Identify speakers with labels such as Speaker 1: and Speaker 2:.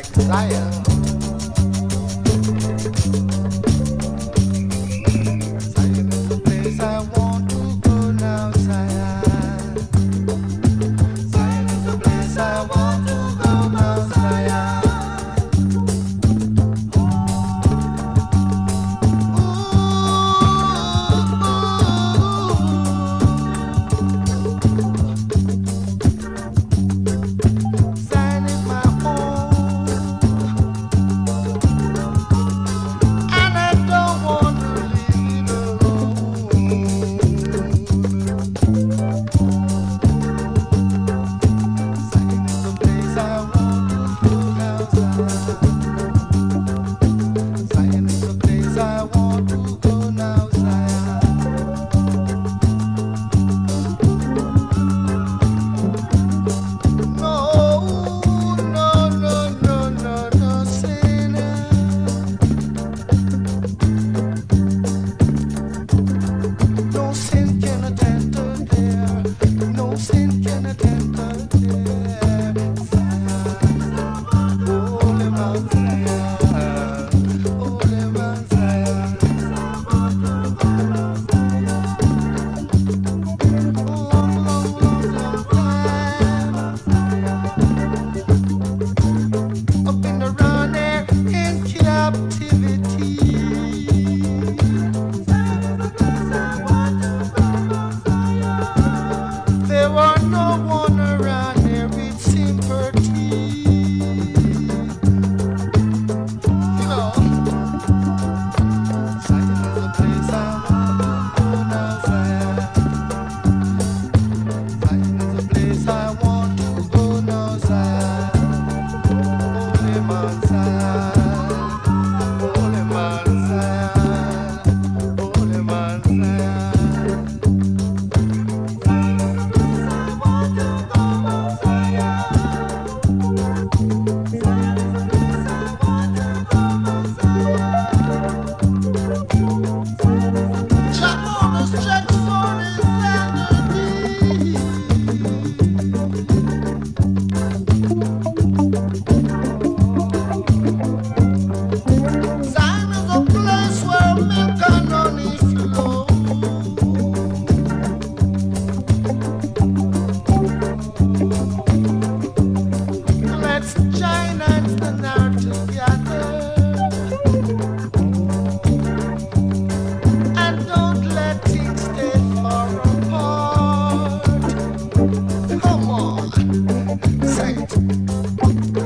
Speaker 1: like Zion. Zion is the place I want to go now, Zion. Zion is the place I want to go now, Zion. Zion is my home, and I don't want to leave it alone. Zion is the place I want to go now, Zion. Zion is the place I want to go now, Zion. No, no, no, no, no, no, sinner. No sin can enter there. No sin can enter there. Holy Mount Zion, Holy Mount Zion. Long, long, long, long time. I've been around there in captivity. There were no one around here with sympathy. You know, Zion is the place I want to go now, Zion. Zion is the place I want to go now, Zion. Holy Mount Zion, Holy Mount Zion, Holy Mount Zion. Jack Jackson is melody. Zion is a place where milk and honey flow. Let's join hands and now together, and don't let things stay far apart. Come on, say it.